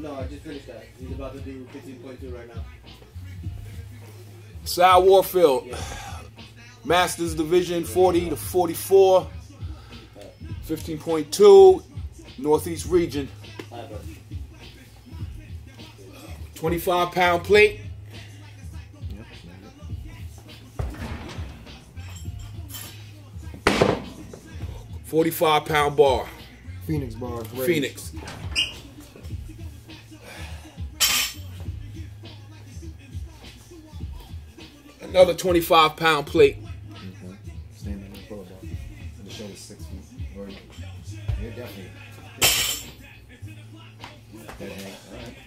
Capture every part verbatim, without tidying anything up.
No, I just finished that. He's about to do fifteen point two right now. Sal Warfield, Yeah. Masters Division forty to forty-four, fifteen point two, Northeast Region. twenty-five pound plate. forty-five pound bar. Phoenix bar. Rage. Phoenix. Another twenty-five pound plate. Okay. Standing in the bar. And the shoulder's six feet. Or, yeah, definitely. That hang. All right.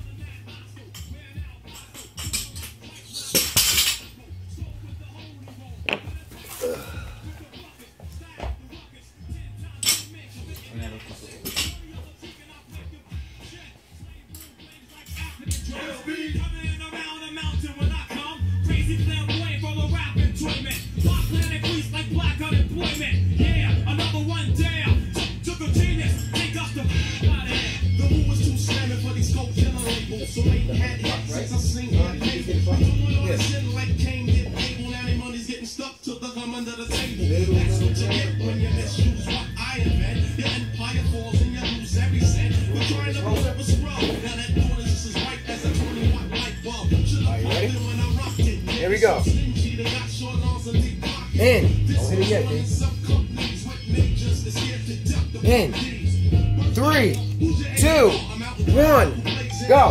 Here we go. In. Don't hit it yet, dude. In. Three, two, one, go.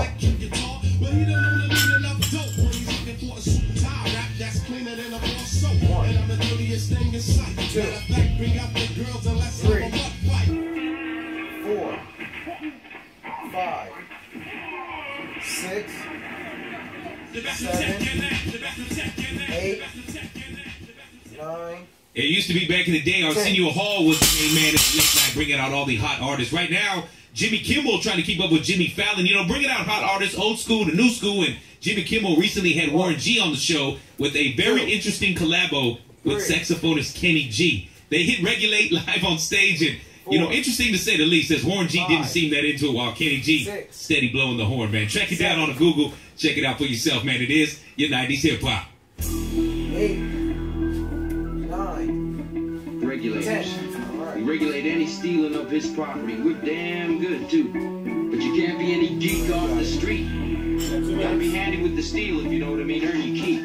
One, two, three, four, five, six, seven, eight, nine. It used to be back in the day, Arsenio Hall was the main man at the late night bringing out all the hot artists. Right now, Jimmy Kimmel trying to keep up with Jimmy Fallon. You know, bringing out hot artists, old school to new school. And Jimmy Kimmel recently had Warren G on the show with a very interesting collabo with saxophonist Kenny G. They hit Regulate live on stage, and, you know, interesting to say the least, as Warren G didn't seem that into it while Kenny G steady blowing the horn, man. Track it down on the Google. Check it out for yourself, man. It is your nineties hip-hop. Eight, nine, Regulators. ten. We regulate any stealing of his property. We're damn good, too. But you can't be any geek off the street. You gotta be handy with the steel, if you know what I mean. Earn your keep.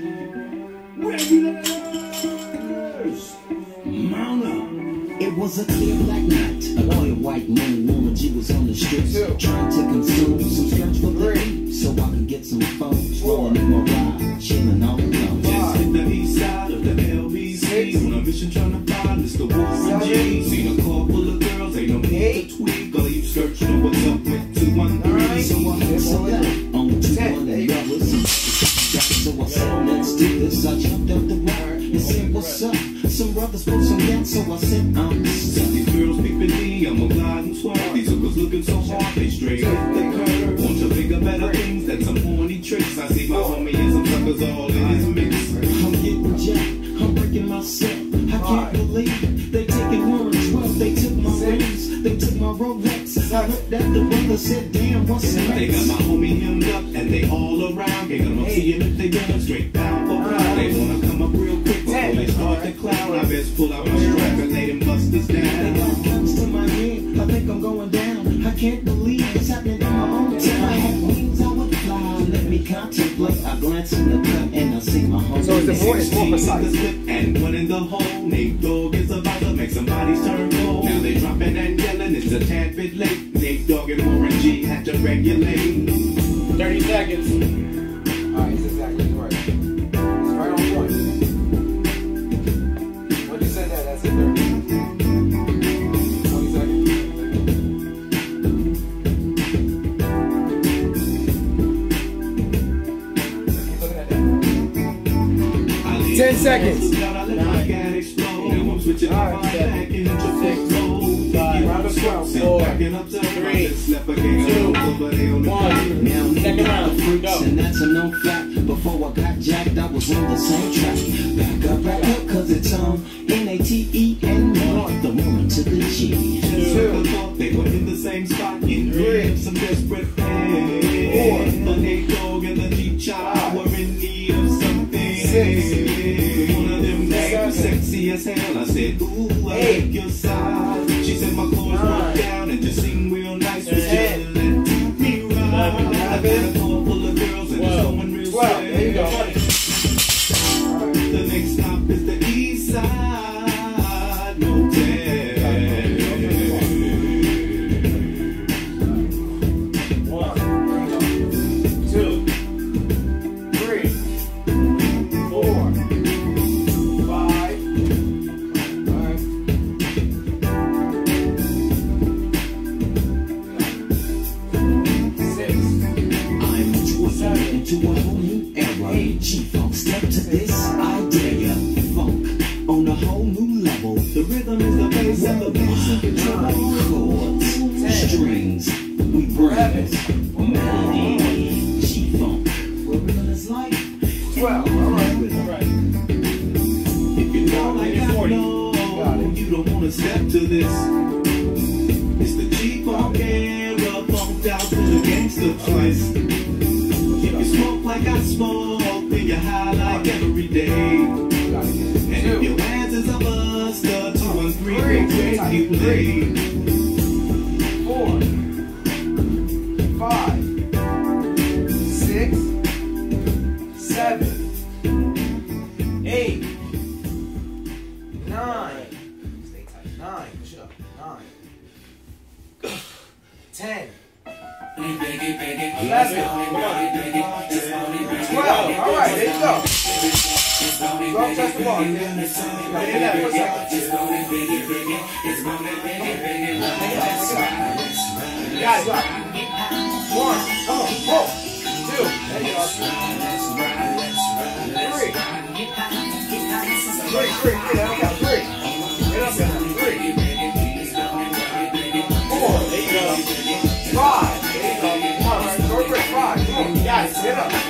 Regulators! Mount up. It was a clear black night. A boy, white moon, Warren G was on the streets, trying to consume some scratch for the heat, so I could get some phones. Rolling in my ride, chilling all alone. Just hit the east side of the L B C on a mission trying to find Mister Warren G. Seen a car full of girls, ain't no need to tweak. All you search know what's up with two one three. So I hustled out on two one brothers. So I said, let's do this. I jumped out the wire and said, what's up? Some brothers put some down, so I said, I'm These girls peeping me, I'm a glide and swerve. These hookers looking so hard, they straight hit the curve. Want to bigger, better things than some horny tricks. I see my homie and some suckers all in his mix. I'm getting jacked, I'm breaking myself. I can't believe it. They taking Warren twelve, they took my rings, they took my Rolex. I looked at the brother, said, damn, what's next? They got my homie hemmed up and they all around. They gonna see him if they going straight down for pound. They wanna come up real quick before they start to clown. I best pull out my strap and lay them busters down. They got guns to my head, I think I'm going down. I can't believe it's happening in my own town. If I had wings, I would fly. Let me contemplate. I glance in the cut and I see my homie. So it's the more, it's more precise. And one in the hole, Nate Dogg is about to make some bodies turn cold. Now they dropping and yelling, it's a tad bit late. Nate Dogg and Warren G had to regulate. thirty seconds. Alright, he's exactly right. It's right on point. When you said that, that's it. thirty. twenty seconds. Keep looking at that. ten seconds. Round of twelve. Four, three, two, one. Second round. Go. And that's a known fact. Before I got jacked, I was on the same track. Back up, back up, cause it's on N A T E N one. The Warren to the G. They were in the same spot, getting rid of some desperate fans. said, ooh, I like your side. She said my clothes walk down and just seem real nice. Was chillin' and took me right. I got a car full of girls and it's going real slow. There you go. The next stop is the East Side Motel. To a whole new era, G-Funk, step to this, I dare ya. Funk on a whole new level. The rhythm is the bass and the bass in control. Chords, strings, we bring melody. G-Funk, where rhythm is life. twelve, alright, alright. If you know like I know, you don't wanna step to this. It's the G-Funk era, funked out to the gangster twist. Smoke like I smoke, then you high like every day. And if your hands is a buster, two and three will make you play. Four, five, six, seven, eight, nine, nine, push it up, nine, ten. eleven, twelve, alright, there you go. Go touch the ball. Hit that for a second. You got it, got it. One, come on, whoa. Two, there you go. Three. Three, three, three, there we go, three. Get up there, three. Four, there you go. Five. Alright, go for it, five. Come on, you got it. Get up.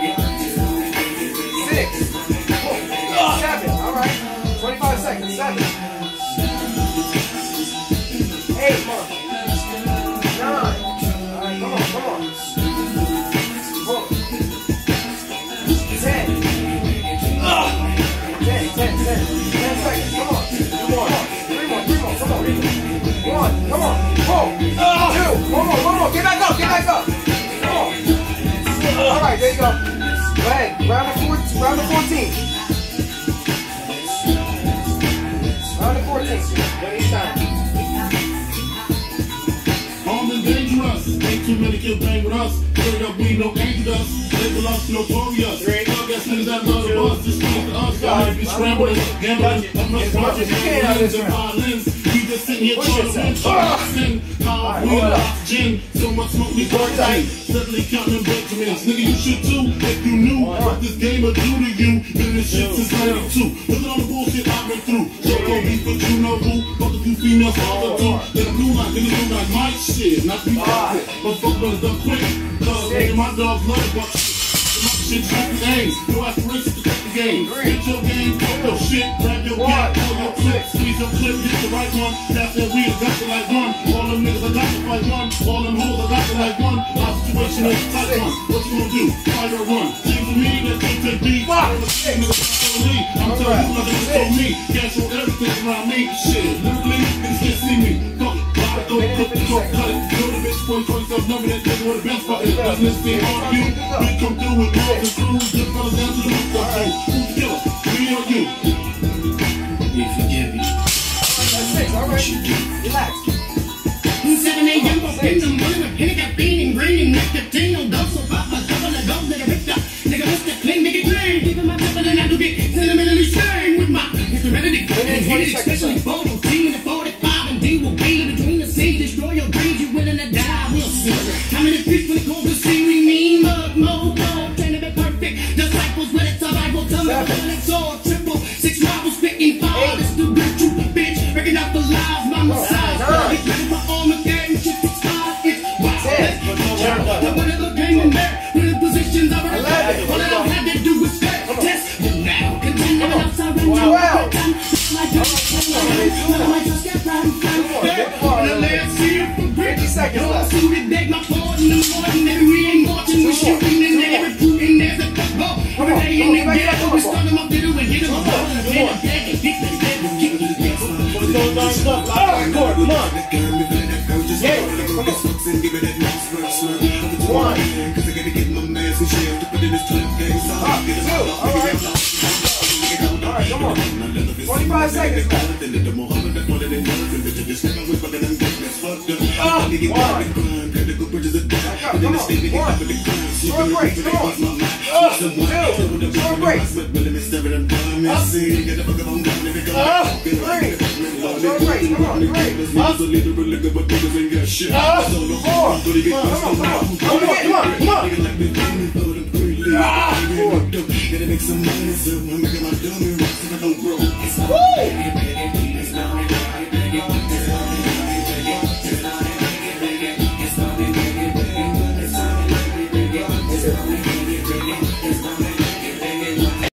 Six. Oh, seven. Alright. twenty-five seconds. Seven. Eight. Come on. Nine. Alright, come on, come on. Four. Ten. Oh. Ten, ten, ten. Ten seconds. Come on. Two more. Three more, three more. Come on. One. Come on. Whoa. Two. One more, one more. Get back up, get back up. Come on. Alright, there you go. Go ahead. Round of four, round of fourteen. Round of fourteen. One each time. Armed and dangerous. Ain't too many kill bang with us. Straight up, we no angel us. Label us notorious. Thug ass niggas that love the bus. Just speak to us. Y'all be scrambling, gambling. I'm not watching violins and violins. We just sitting here trying to win. Sing how we oxygen. So much smoke we burn tight. Steadily counting Benjamins. Nigga, you should too. If you knew what this game would do to you. Been this shit since ninety-two. Look at all the bullshit I've been through. So go beef, but you know who. Fuck a few females, all the two. Then I'm blue like, then I'm blue like my shit. Not be perfect, but fuck brothers done quick. Cause nigga, my dogs love it, but my shit track the aim. No aspirations to take the game. Get your game, fuck your shit, grab your gap, pull your clip, squeeze your clip, get the right one. That's that we got to like one. All them niggas I got to fight one. All them hoes I got to like one. My situation is tight one. What you gonna do? Fight or run? Seems to me that you could be. I'm telling you nothing to me. Cash on everything around me. Shit, literally, niggas can't see me. Fuck it. Go cook the coke, cut it. Go to bitch, boy, call yourself number that nigga with a best spot. Doesn't this thing on you? We come through with more than crews. Just fellas down to the roof, go through. Who's the killer? Me or you? We forgive you. That's six, alright. Relax. Seven a m up in the morning with Henny got bean and green, nicotine, no dose, so pop a couple of dope, nigga ripped up, nigga what's that clean, nigga clean, keeping my temper and I do get sentimentally strained with my serenity, and hit it especially photo, T and the forty-five and D will be between the seas, destroy your dreams, you willing to die, we'll see. How many people when it comes to see we mean, mug, mo, mo, trying to be perfect, disciples with a survival, tell me what it's all, triple, six rivals, spitting fire, this the good truth, bitch, breaking out the lies, my side. fifty seconds left. Come on. Yeah, come on. One. Up, two. All right. All right, come on. twenty-five seconds left. Oh, one. Come on. One. Short break. Come on. Oh, two. Short break. Up. Oh, three. Short break. Come on. Three. Up. Oh, four. Come on. Come on. Come on. Come on. Come on. Come on. Ah, four. Gotta make some money, so I'm making my dummy rocks if I don't grow. Woo!